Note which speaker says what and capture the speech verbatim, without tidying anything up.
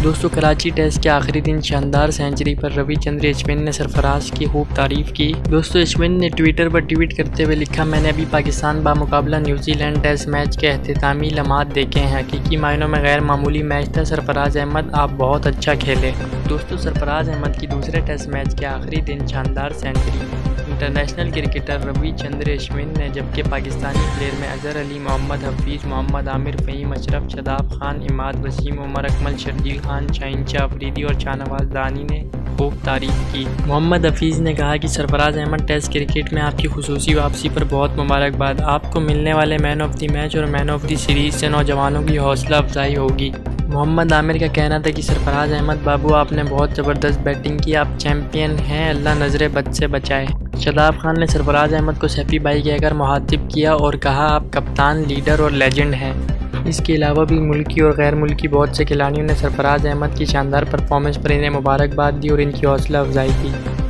Speaker 1: दोस्तों कराची टेस्ट के आखिरी दिन शानदार सेंचुरी पर रविचंद्रन अश्विन ने सरफराज की खूब तारीफ की। दोस्तों अश्विन ने ट्विटर पर ट्वीट करते हुए लिखा, मैंने अभी पाकिस्तान बामुकाबला न्यूजीलैंड टेस्ट मैच के अख्तामी लम्हात देखे हैं। हकीकी मायनों में गैर मामूली मैच था। सरफराज अहमद आप बहुत अच्छा खेले। दोस्तों सरफराज अहमद की दूसरे टेस्ट मैच के आखिरी दिन शानदार century. International cricketer Ravichandran Ashwin ने जबकि पाकिस्तानी प्लेयर में अजहर अली, मोहम्मद हफीज़, मोहम्मद आमिर फ़हीम, अशरफ, शदाब खान, इमाद वसीम, उमर अकमल, शर्जील खान, शाहिनशाह अफरीदी और शाहनवाज दानी ने खूब तारीफ की। मोहम्मद हफीज़ ने कहा कि सरफराज अहमद टेस्ट क्रिकेट में आपकी खुसूसी वापसी पर बहुत मुबारकबाद। आपको मिलने वाले मैन ऑफ द मैच और मैन ऑफ द सीरीज़ से नौजवानों की हौसला अफजाई होगी। मोहम्मद आमिर का कहना था कि सरफराज अहमद बाबू आपने बहुत ज़बरदस्त बैटिंग की, आप चैम्पियन हैं, अल्लाह नजरे बद से बचाए। शदाब खान ने सरफराज अहमद को सैफी भाई कहकर मुखातिब किया और कहा आप कप्तान, लीडर और लेजेंड हैं। इसके अलावा भी मुल्की और गैर मुल्की बहुत से खिलाड़ियों ने सरफराज अहमद की शानदार परफॉर्मेंस पर इन्हें मुबारकबाद दी और इनकी हौसला अफजाई की।